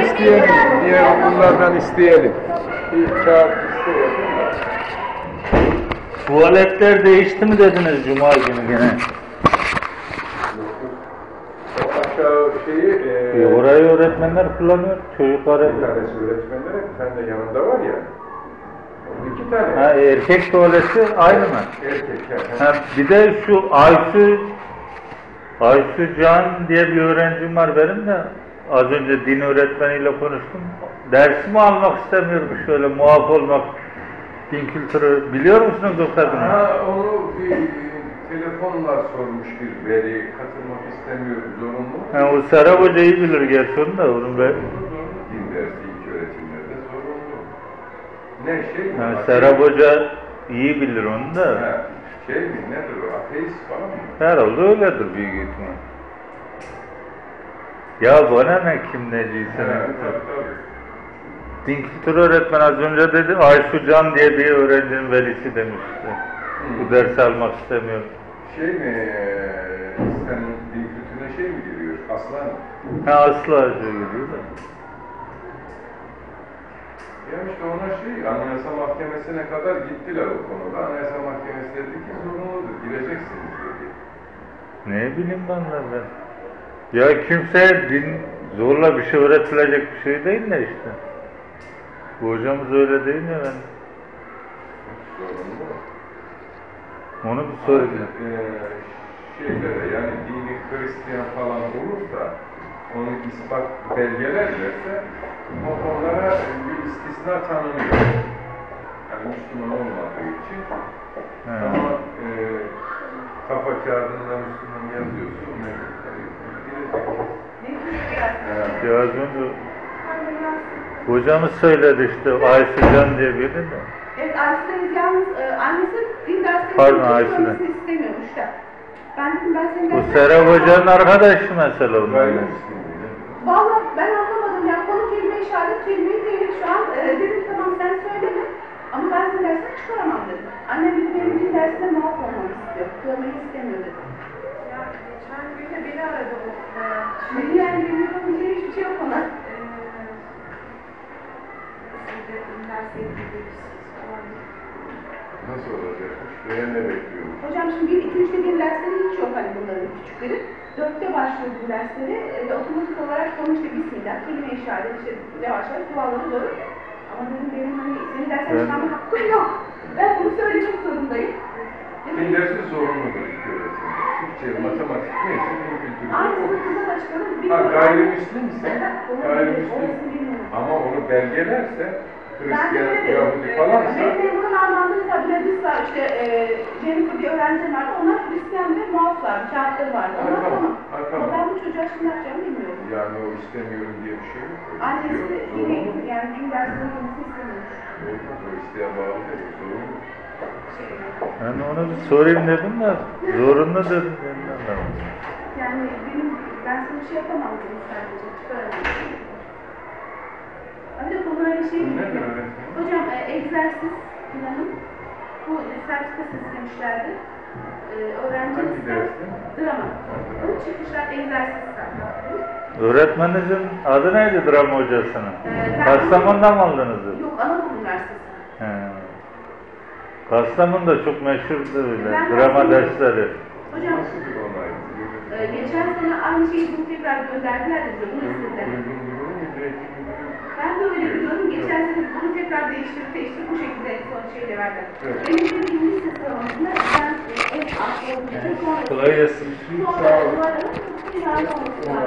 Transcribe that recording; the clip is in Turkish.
isteyelim. Diğer okullardan isteyelim. Bir kağıt isteyelim. Tuvaletler değişti mi dediniz Cuma günü gene? Aşağı şeyi... Orayı öğretmenler kullanıyor, çocuklara... Bir tanesi öğretmenlere, bir tane de yanında var ya. İki tane. Ha, erkek tuvaleti aynı mı? Erkek. Ha, bir de şu Aysu Can diye bir öğrencim var benim de. Az önce din öğretmeniyle konuştum. Dersimi almak istemiyorum, şöyle muaf olmak, din kültürü. Biliyor musunuz o kadını? Ha, onu bir telefonla sormuş bir veli, katılmak istemiyorum, zorunlu. Ha, o Serap Hoca iyi bilir gerçi onu da. Onun be... Din dersi ilk öğretimlerde zorunlu. Ne şey mi? Ha, Serap Hoca iyi bilir onu da. Ha, şey mi, nedir o? Ateist falan mı? Herhalde öyledir büyük ihtimal. Ya bana ne kim neciyse ne? Tabii. Din kültürü öğretmen az önce dedi, Aysu Can diye bir öğrencinin velisi demişti. Bu dersi almak istemiyorum. Şey mi, sen din kültürüne şey mi giriyor? Aslan mı? Ha, Aslı Hoca giriyor da. Ya işte ona Anayasa Mahkemesi'ne kadar gittiler o konuda. Anayasa Mahkemesi dedi ki zorunludur, gireceksiniz dedi. Ne bileyim ben. Ya kimseye din zorla bir şey öğretilecek bir şey değil de işte. Bu hocamız öyle değil mi ben? Zorunlu. Onu bir sorayım. Şeylere yani dini Hristiyan falan olursa onu ispat belgelerlerse onlara bir istisna tanınıyor. Yani Müslüman olmadığı için. He. Ama kafa kağıdında Müslüman yazıyorsa o mevcutları girecek. Ya az önce hocamız söyledi işte Aysu Can diye biri de. Evet, Aysu'dayız yalnız annesi din derslerinin Pardon, istemiyormuş da. Ben dedim senin Bu derslerine... Serap Hoca'nın arkadaşı mesela onun. Vallahi ben anlamadım ya, konu kelime işaret, kelimeyi tevhid şu an dedim tamam sen söyleme ama ben senin dersine çıkaramam dedim. Annem dedi benim din dersine muaf olmamı istiyor, kılmayı istemiyor dedi. Ya geçen gün de beni aradı o bayağı. Şimdi yani benim yapabileceğim hiçbir şey yok ona. Nasıl olacakmış? Veya ne bekliyormuş? Hocam şimdi 1, 2, 3'te bir dersleri hiç yok hani bunların küçükleri. 4'te başlıyor bu dersleri ve otomatik olarak konu işte bismillah, kelime işaret, işte yavaş yavaş duaları doğru. Ama benim hani senin dersen çıkarma hakkım yok. Ben bunu söylemek zorundayım. Din dersi zorunludur ilk öğretimde. Türkçe, matematik neyse din kültürü. Aynısını kıza da çıkarım. Gayrimüslimse, gayrimüslim ama onu belgelerse Hristiyan, Yahudi falansa... Benim bunun anlamında Bladisla işte Jennifer bir öğrencim vardı. Onlar Hristiyan ve muaflar, kağıtları vardı. Onlar tamam. Ama ben bu çocuğa şimdi yapacağımı bilmiyorum. Yani o istemiyorum diye bir şey yok. Annesi yine yani din dersinin olması istemiyormuş. Olmaz, o isteğe bağlı değil, zorunlu. Ben onu bir sorayım dedim de zorunlu dedim. Yani ben sana bir şey yapamam dedim sadece. Çıkaramam. Ancak konu öyle şey değil. Hocam egzersiz planım. Bu sertifikası istemişlerdi. Hangi derste? Drama. Bu çıkmışlar egzersiz sertifikası. Öğretmeninizin adı neydi drama hocasının? Kastamonu'dan mı aldınız? Yok, Anadolu Üniversitesi. He. Kastamonu'da çok meşhurdur öyle drama dersleri. Hocam, Nasıl bir onay? geçen sene aynı şeyi bunu tekrar gönderdiler de bunu istediler. Ben de öyle biliyorum. Geçen sene bunu tekrar değiştirip bu şekilde son şeyle verdim. Benim de bir lise sıralamasında ben en az olduğum için sonra... Kolay gelsin. Sonra umarım yarın olmasın.